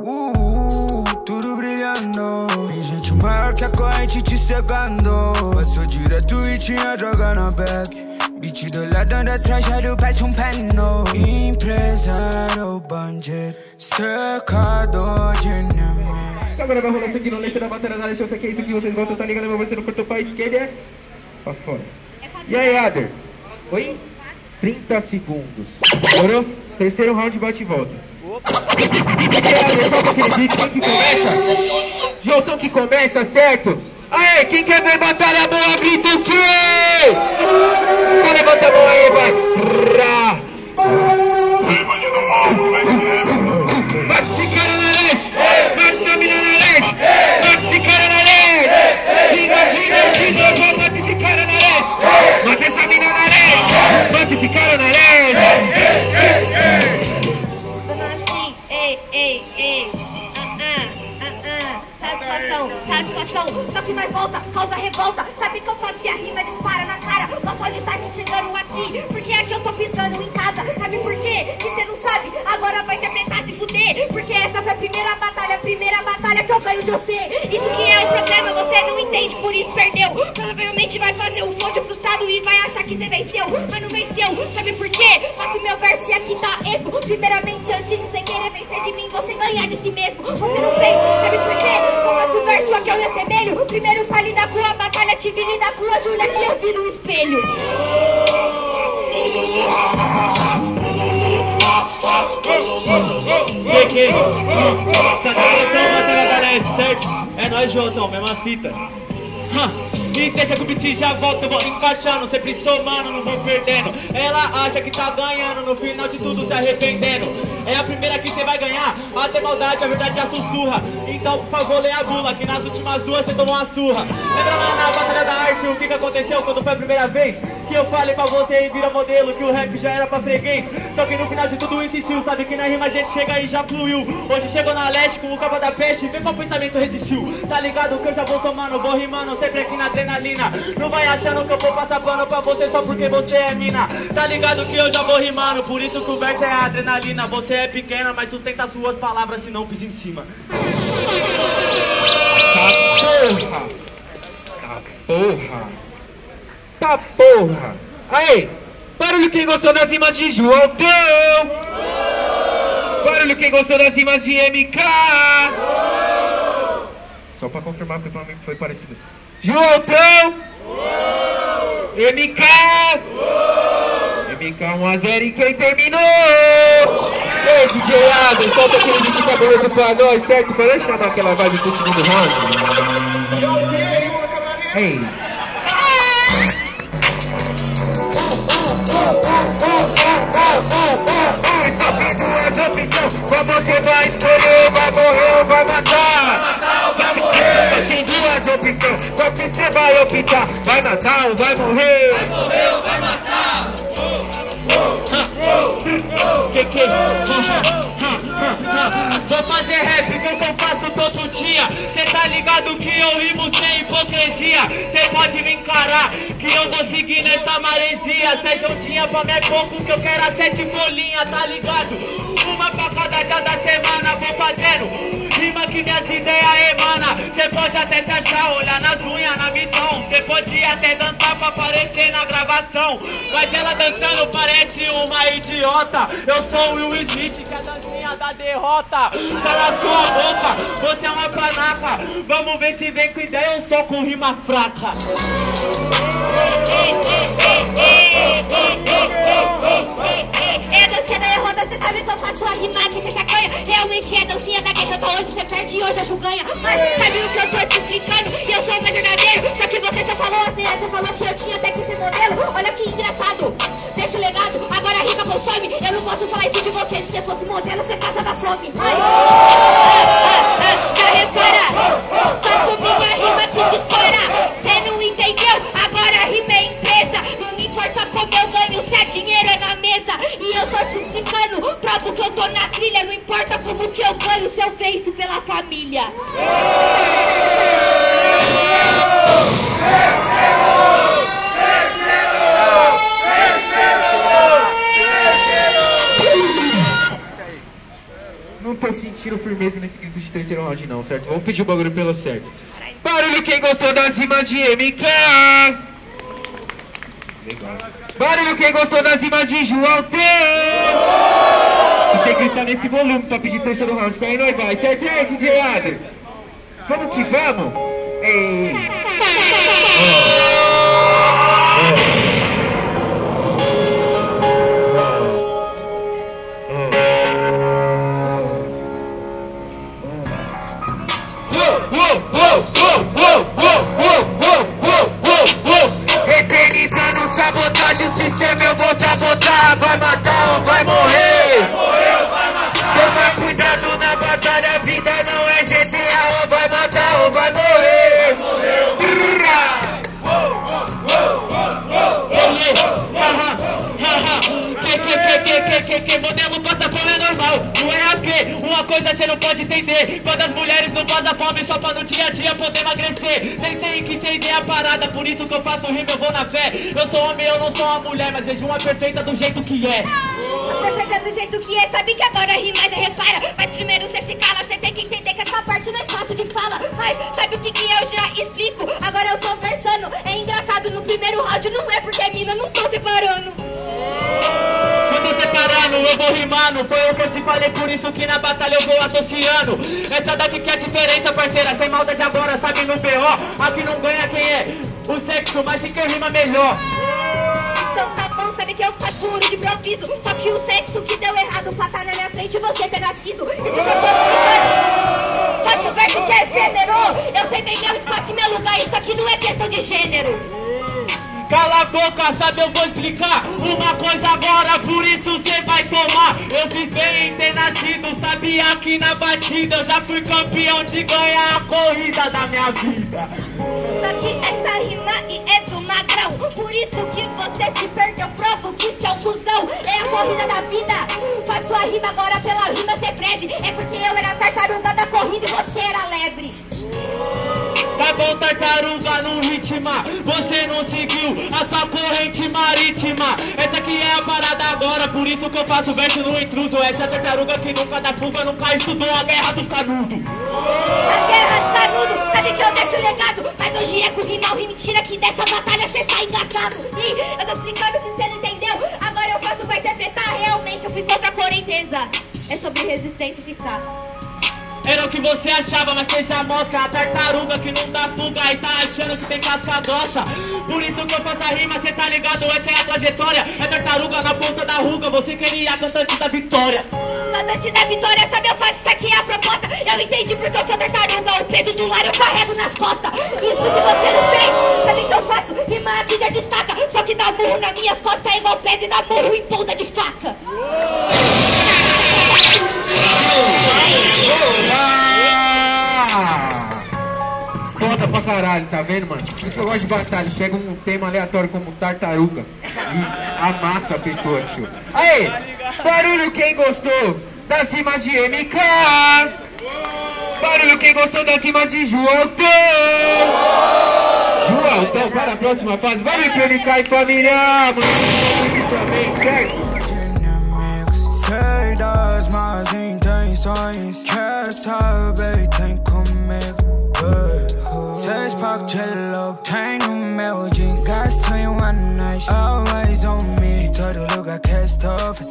Tudo brilhando. Tem gente maior que a corrente te cegando. Passou direto e tinha droga na bag. Beat do lado da trajado parece pano. Empresário, bandido, cercador de inimigos. Agora vai rolar isso aqui no lance da batalha da Alexandre. Isso aqui é isso que vocês gostam, tá ligado? Você não cortou pra esquerda, é pra fora. E aí, Ader? Oi? 30 segundos. Demorou? Terceiro round, bate e volta. Opa! E aí, Ader, solta aquele beat. Quem que começa? Jotão que começa, certo? Aê, quem quer ver batalha boa, grita o quê? Então levanta a mão aí, vai. Bate esse cara na leste. Bate essa mina na leste. Bate esse cara na leste. Ginga, mata esse cara na leste. Mata essa mina na leste. Mata esse cara na leste. Satisfação, só que nós volta, causa revolta. Sabe que eu faço e a rima dispara na cara. Mas pode estar me xingando aqui, porque é que eu tô pisando em casa. Sabe por quê? Que cê não sabe, agora vai interpretar se fuder. Porque essa foi a primeira batalha que eu ganho de você. Isso que é o problema, você não entende, por isso perdeu. Provavelmente vai fazer um flow de frustrado e vai achar que você venceu. Mas não venceu, sabe por quê? Faço meu verso e aqui tá esmo. Primeiramente, antes de você querer vencer de mim, você ganhar de si mesmo. Você não fez, sabe por quê? Eu faço verso aqui, eu me assemelho. Primeiro pra lidar com a batalha, tive lidar com a Júlia que eu vi no espelho. Satisfação, batalha da leste, certo? É nóis, Jotão, mesma fita. E deixa que o beat já volta, eu vou encaixando, sempre somando, não vou perdendo. Ela acha que tá ganhando, no final de tudo se arrependendo. É a primeira que você vai ganhar, até maldade, a verdade já sussurra. Então, por favor, lê a bula, que nas últimas duas você tomou uma surra. Lembra lá na Batalha da Arte o que aconteceu quando foi a primeira vez que eu falei pra você e vira modelo, que o rap já era pra freguês. Só que no final de tudo insistiu, sabe que na rima a gente chega e já fluiu. Hoje chegou na leste com o capa da peste, vê qual pensamento resistiu. Tá ligado que eu já vou somando, vou rimando sempre aqui na adrenalina. Não vai achando que eu vou passar pano pra você só porque você é mina. Tá ligado que eu já vou rimando, por isso que o verso é a adrenalina. Você é pequena, mas sustenta as suas palavras, senão pisa em cima. Tá porra! Aí, barulho quem gostou das rimas de Joãotão! Barulho quem gostou das rimas de MK! Só pra confirmar que o nome foi parecido. Joãotão! MK! MK 1-0 e quem terminou? Ei, DJ Adam, solta aquele beat cabuloso pra nós, certo? Pra nós chamar aquela vibe pro segundo round. Ei! Só tem duas opções, qual você vai escolher? Vai morrer ou vai matar? Só tem duas opções, qual que você vai optar? Vai matar ou vai morrer? Vai morrer ou vai matar? Vou fazer rap como eu faço todo dia. Cê tá ligado que eu rimo sem hipocrisia. Cê pode me encarar que eu vou seguir nessa maresia. 7 ondinhas pra mim é pouco, que eu quero a 7 folhinhas, tá ligado? Uma pra cada dia da semana vou fazendo rima que minhas ideias emana. Cê pode até se achar, olhar nas unhas na missão. Cê pode até dançar pra aparecer na gravação, mas ela dançando parece uma idiota. Eu sou o Will Smith, que é a dancinha da derrota. Cala sua boca, você é uma panaca. Vamos ver se vem com ideia ou só com rima fraca. É a dancinha da derrota, cê sabe que eu faço a rima que cê se acanha. Realmente é a dancinha da guerra, eu tô hoje, cê perde e hoje a Ju ganha. Mas sabe o que eu tô te explicando? E eu sou mais verdadeiro. Só que você só falou asneira, você falou que eu tinha até que ser modelo. Olha que engraçado, deixa o legado, agora a rima consome. Eu não posso falar isso de você, se você fosse modelo, você passa da fome. Mas, já repara, faço minha rima que dispara. Cê não entendeu? Agora a rima é empresa. Não importa como eu ganho, se é dinheiro é na mesa. E eu tô te explicando, provo que eu tô na trilha. Não importa como que eu ganho, se eu venço pela família. Não tô sentindo. sentindo firmeza nesse quesito de terceiro round não, certo? Vamos pedir o bagulho pelo certo. Barulho quem gostou das rimas de MK. Legal. Barulho quem gostou das rimas de João T. Você tem que gritar nesse volume pra pedir terceiro round, que aí nós vai, certo, DJ Adler? Vamos que vamos? Ei. Eternizando sabotagem, o sistema eu vou sabotar. Vai matar ou vai morrer? Toma cuidado na batalha, a vida não é GTA. Ou vai matar ou vai morrer? Que modelo passa fome é normal, não é aqui. Uma coisa cê não pode entender: quando as mulheres não passam fome só pra no dia a dia poder emagrecer. Cê tem que entender a parada, por isso que eu faço rima, eu vou na fé. Eu sou homem, eu não sou uma mulher, mas vejo uma perfeita do jeito que é. Perfeita do jeito que é, sabe que agora rima já repara. Mas primeiro cê se cala, cê tem que entender que essa parte não é fácil de fala. Mas sabe o que eu já explico? Agora eu tô versando. É engraçado, no primeiro round não é porque a mina não tô separando. Eu tô separando, eu vou rimando. Foi o que eu te falei, por isso que na batalha eu vou associando. Essa daqui que é a diferença, parceira. Sem maldade agora, sabe no BO. Aqui não ganha quem é o sexo, mas sim quem rima melhor. Então tá bom, sabe que eu faço puro de improviso. Só que o sexo que deu errado pra estar na minha frente você ter nascido. Isso que eu tô explicando. Faço verso que é efêmero. Eu sei bem meu espaço e meu lugar. Isso aqui não é questão de gênero. Cala a boca, sabe, eu vou explicar uma coisa agora, por isso cê vai tomar. Eu fiz bem em ter nascido, sabia que na batida eu já fui campeão de ganhar a corrida da minha vida. Só que essa rima é do magrão, por isso que você se perdeu, provo que cê é um cuzão. É a corrida da vida, faço a rima agora pela rima cê preze. É porque eu era a tartaruga da corrida e você era a lebre. Tá bom, tartaruga no ritmo, você não seguiu a sua corrente marítima. Essa aqui é a parada agora, por isso que eu faço verso no intruso. Essa tartaruga que nunca dá fuga, nunca estudou a guerra dos canudos. A guerra dos canudos, sabe que eu deixo legado. Mas hoje é com rima, mentira que dessa batalha cê sai engasgado. E eu tô explicando que cê não entendeu, agora eu faço pra interpretar. Realmente eu fui contra a correnteza, é sobre resistência e ficar. Era o que você achava, mas seja mosca. A tartaruga que não dá fuga e tá achando que tem casca grossa. Por isso que eu faço a rima, cê tá ligado, essa é a trajetória. É tartaruga na ponta da ruga, você queria a cantante da vitória. Cantante da vitória, sabe, eu faço isso aqui é a proposta. Eu entendi porque eu sou tartaruga, o peso do lar eu carrego nas costas. Isso que você não fez, sabe que eu faço? Rima aqui já destaca, só que dá murro nas minhas costas é igual pedra e dá murro em ponta de faca. Foda pra caralho, tá vendo, mano? Por isso que eu gosto de batalha. Pega um tema aleatório como tartaruga e amassa a pessoa, tio. Aí, barulho quem gostou das rimas de MK. Barulho quem gostou das rimas de João T. João, então para a próxima fase. Barulho pra MK e família, mano. Também, certo? Sei das más intenções, quer saber, tem comigo. Seis packs de love, tem no meu jeans. Gasto em one night, always on me. Todo lugar que estou